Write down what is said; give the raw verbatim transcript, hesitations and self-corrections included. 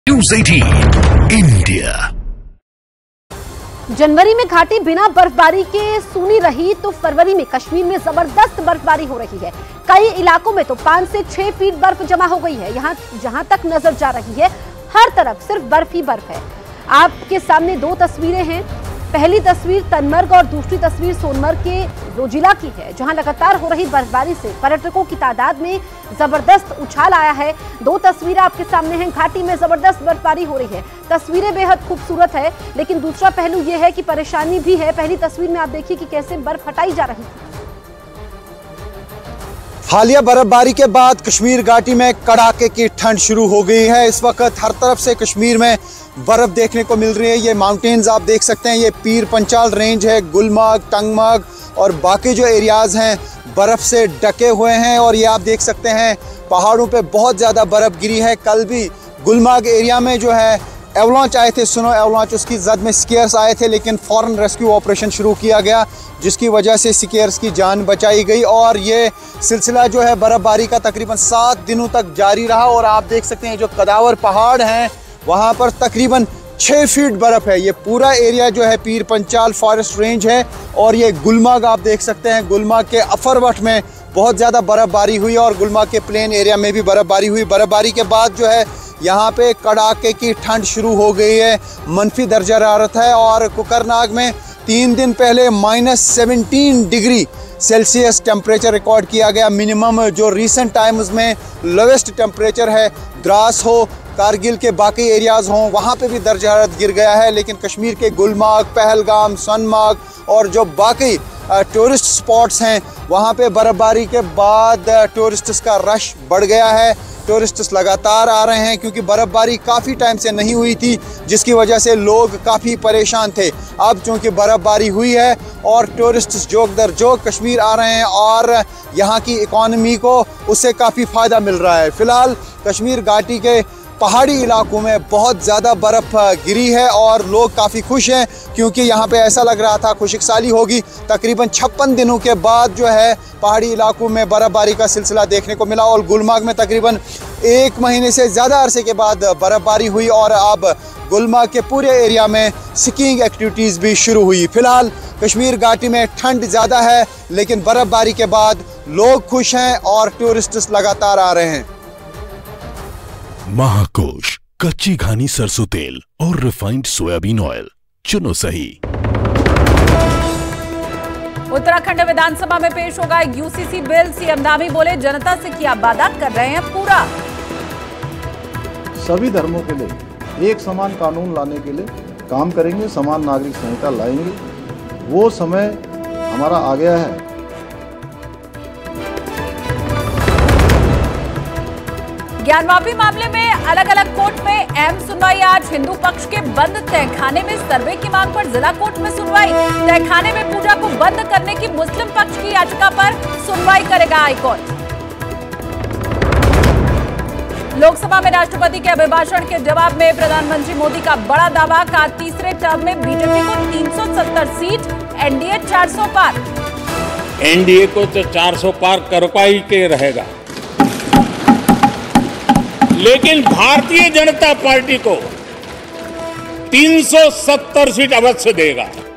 News अठारह India. जनवरी में घाटी बिना बर्फबारी के सूनी रही तो फरवरी में कश्मीर में जबरदस्त बर्फबारी हो रही है। कई इलाकों में तो पांच से छह फीट बर्फ जमा हो गई है। यहाँ जहां तक नजर जा रही है हर तरफ सिर्फ बर्फ ही बर्फ है। आपके सामने दो तस्वीरें हैं। पहली तस्वीर तनमर्ग और दूसरी तस्वीर सोनमर्ग के जोजिला की है, जहां लगातार हो रही बर्फबारी से पर्यटकों की तादाद में जबरदस्त उछाल आया है। दो तस्वीरें आपके सामने हैं। घाटी में जबरदस्त बर्फबारी हो रही है। तस्वीरें बेहद खूबसूरत है, लेकिन दूसरा पहलू यह है कि परेशानी भी है। पहली तस्वीर में आप देखिए कि कैसे बर्फ हटाई जा रही है। हालिया बर्फबारी के बाद कश्मीर घाटी में कड़ाके की ठंड शुरू हो गई है। इस वक्त हर तरफ से कश्मीर में बर्फ देखने को मिल रही है। ये माउंटेन्स आप देख सकते हैं, ये पीर पंचाल रेंज है, गुलमर्ग, टंगमर्ग और बाकी जो एरियाज़ हैं बर्फ़ से ढके हुए हैं। और ये आप देख सकते हैं पहाड़ों पे बहुत ज़्यादा बर्फ़ गिरी है। कल भी गुलमर्ग एरिया में जो है एवलांच आए थे, स्नो एवलांच, उसकी जद में स्केयर्स आए थे, लेकिन फ़ौरन रेस्क्यू ऑपरेशन शुरू किया गया, जिसकी वजह से स्केयर्स की जान बचाई गई। और ये सिलसिला जो है बर्फबारी का तकरीबन सात दिनों तक जारी रहा। और आप देख सकते हैं जो कदावर पहाड़ हैं वहाँ पर तकरीबन छः फीट बर्फ़ है। ये पूरा एरिया जो है पीर पंचाल फॉरेस्ट रेंज है। और ये गुलमर्ग आप देख सकते हैं, गुलमर्ग के अफरवट में बहुत ज़्यादा बर्फ़बारी हुई और गुलमर्ग के प्लेन एरिया में भी बर्फ़बारी हुई। बर्फ़बारी के बाद जो है यहाँ पे कड़ाके की ठंड शुरू हो गई है। मनफी दर्जा हरारत है और कुकरनाग में तीन दिन पहले minus seventeen degree Celsius temperature record किया गया। मिनिमम जो रीसेंट टाइम्स में लोवेस्ट टेम्परेचर है, द्रास हो, कारगिल के बाकी एरियाज़ हों, वहाँ पे भी दर्जा हरारत गिर गया है। लेकिन कश्मीर के गुलमर्ग, पहलगाम, सोनमर्ग और जो बाकी टूरिस्ट स्पॉट्स हैं वहाँ पे बर्फबारी के बाद टूरिस्ट्स का रश बढ़ गया है। टूरिस्ट्स लगातार आ रहे हैं क्योंकि बर्फ़बारी काफ़ी टाइम से नहीं हुई थी, जिसकी वजह से लोग काफ़ी परेशान थे। अब चूँकि बर्फ़बारी हुई है और टूरिस्ट्स जोक दर जोक कश्मीर आ रहे हैं और यहाँ की इकॉनमी को उससे काफ़ी फ़ायदा मिल रहा है। फ़िलहाल कश्मीर घाटी के पहाड़ी इलाकों में बहुत ज़्यादा बर्फ़ गिरी है और लोग काफ़ी खुश हैं क्योंकि यहाँ पे ऐसा लग रहा था खुशहाली होगी। तकरीबन छप्पन दिनों के बाद जो है पहाड़ी इलाकों में बर्फ़बारी का सिलसिला देखने को मिला। और गुलमर्ग में तकरीबन एक महीने से ज़्यादा अरसे के बाद बर्फ़बारी हुई और अब गुलमर्ग के पूरे एरिया में स्कीइंग एक्टिविटीज़ भी शुरू हुई। फ़िलहाल कश्मीर घाटी में ठंड ज़्यादा है, लेकिन बर्फ़बारी के बाद लोग खुश हैं और टूरिस्ट्स लगातार आ रहे हैं। महाकोश, कच्ची घानी सरसों तेल और रिफाइंड सोयाबीन ऑयल चुनो सही। उत्तराखंड विधानसभा में पेश होगा यूसीसी बिल। सीएम धामी बोले जनता से किया वादा कर रहे हैं पूरा। सभी धर्मों के लिए एक समान कानून लाने के लिए काम करेंगे, समान नागरिक संहिता लाएंगे। वो समय हमारा आ गया है। ज्ञानवापी मामले में अलग अलग कोर्ट में अहम सुनवाई। आज हिंदू पक्ष के बंद तहखाने में सर्वे की मांग पर जिला कोर्ट में सुनवाई। तहखाने में पूजा को बंद करने की मुस्लिम पक्ष की याचिका पर सुनवाई करेगा हाईकोर्ट। लोकसभा में राष्ट्रपति के अभिभाषण के जवाब में प्रधानमंत्री मोदी का बड़ा दावा। कहा तीसरे टर्म में बीजेपी को तीन सौ सत्तर सीट, एनडीए चार सौ पार। एनडीए को तो चार सौ पार करवाई के रहेगा, लेकिन भारतीय जनता पार्टी को तीन सौ सत्तर सीट अवश्य देगा।